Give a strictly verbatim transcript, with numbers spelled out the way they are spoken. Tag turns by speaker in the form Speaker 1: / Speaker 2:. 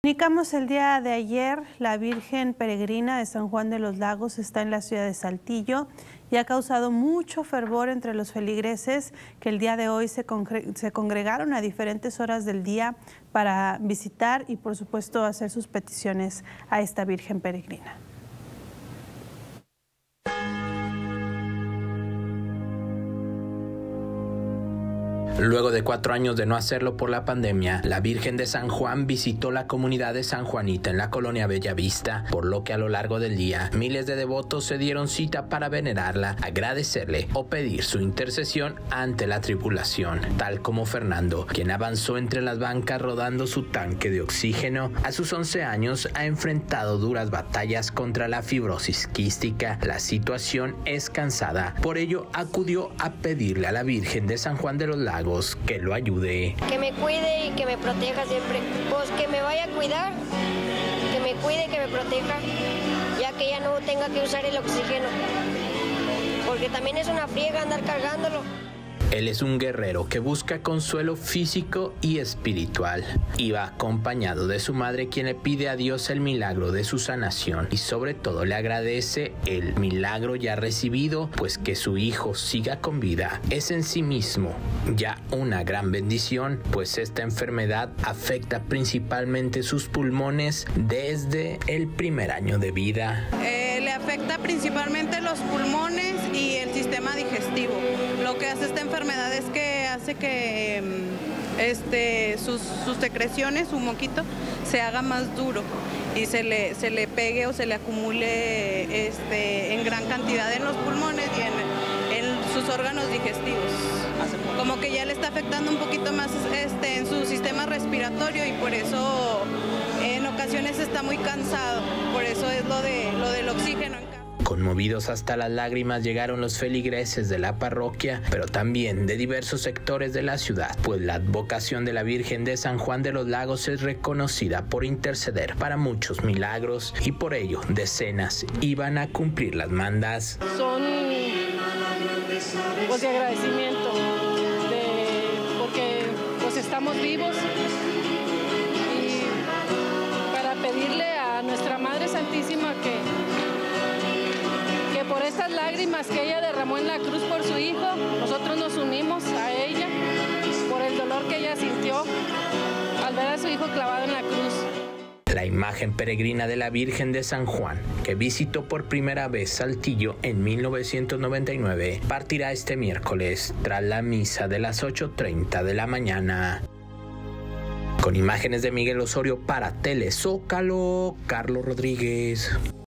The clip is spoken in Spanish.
Speaker 1: Comunicamos el día de ayer, la Virgen Peregrina de San Juan de los Lagos está en la ciudad de Saltillo y ha causado mucho fervor entre los feligreses que el día de hoy se, congre se congregaron a diferentes horas del día para visitar y por supuesto hacer sus peticiones a esta Virgen Peregrina.
Speaker 2: Luego de cuatro años de no hacerlo por la pandemia, la Virgen de San Juan visitó la comunidad de San Juanita en la colonia Bellavista, por lo que a lo largo del día, miles de devotos se dieron cita para venerarla, agradecerle o pedir su intercesión ante la tribulación, tal como Fernando, quien avanzó entre las bancas rodando su tanque de oxígeno. A sus once años ha enfrentado duras batallas contra la fibrosis quística. La situación es cansada, por ello acudió a pedirle a la Virgen de San Juan de los Lagos que lo ayude.
Speaker 3: Que me cuide y que me proteja siempre. Pues que me vaya a cuidar, que me cuide, que me proteja, ya que ya no tenga que usar el oxígeno. Porque también es una friega andar cargándolo.
Speaker 2: Él es un guerrero que busca consuelo físico y espiritual. Iba acompañado de su madre, quien le pide a Dios el milagro de su sanación y sobre todo le agradece el milagro ya recibido, pues que su hijo siga con vida es en sí mismo ya una gran bendición, pues esta enfermedad afecta principalmente sus pulmones desde el primer año de vida.
Speaker 4: Eh, le afecta principalmente los pulmones y el sistema digestivo. Lo que hace esta enfermedad es que hace que este, sus, sus secreciones, su moquito, se haga más duro y se le, se le pegue o se le acumule este, en gran cantidad en los pulmones y en, en sus órganos digestivos. Como que ya le está afectando un poquito más este, en su sistema respiratorio y por eso en ocasiones está muy cansado, por eso es lo, de, lo del oxígeno.
Speaker 2: Conmovidos hasta las lágrimas llegaron los feligreses de la parroquia, pero también de diversos sectores de la ciudad, pues la advocación de la Virgen de San Juan de los Lagos es reconocida por interceder para muchos milagros y por ello decenas iban a cumplir las mandas.
Speaker 5: Son pues de agradecimiento, de, porque pues estamos vivos y para pedirle a nuestra Madre Santísima que por estas lágrimas que ella derramó en la cruz por su hijo, nosotros nos unimos a ella por el dolor que ella sintió al ver a su hijo clavado en la cruz.
Speaker 2: La imagen peregrina de la Virgen de San Juan, que visitó por primera vez Saltillo en mil novecientos noventa y nueve, partirá este miércoles tras la misa de las ocho treinta de la mañana. Con imágenes de Miguel Osorio para Telezócalo, Carlos Rodríguez.